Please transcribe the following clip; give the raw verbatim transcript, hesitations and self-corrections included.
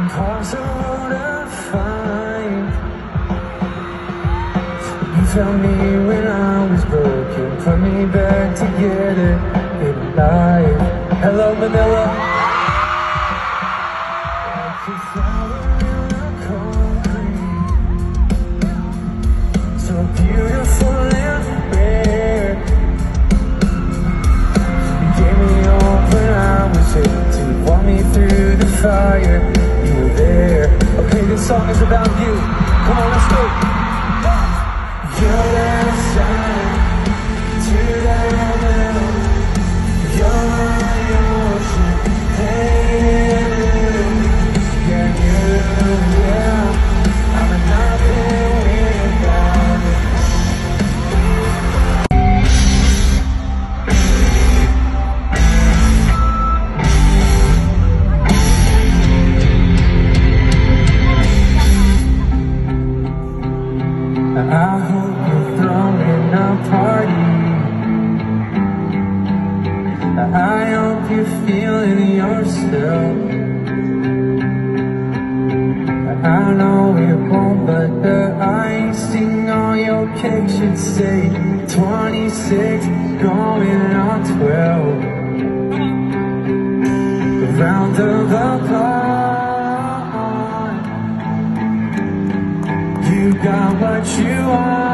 impossible to find. You found me when I was broken, put me back together in life. Hello, Manila. Like a flower in a concrete, so beautiful and rare. You gave me hope when I was empty, walk me through the fire. You were there. Okay, this song is about you. Come on, let's go. You're that sign to that metal. You're my ocean, pain and blue. Yeah, you, yeah. I'm nothing without you. I hope you're throwing a party. I hope you're feeling yourself. I know it won't, but the icing on your cake should say twenty-six going on twelve. A round of applause. You got what you want.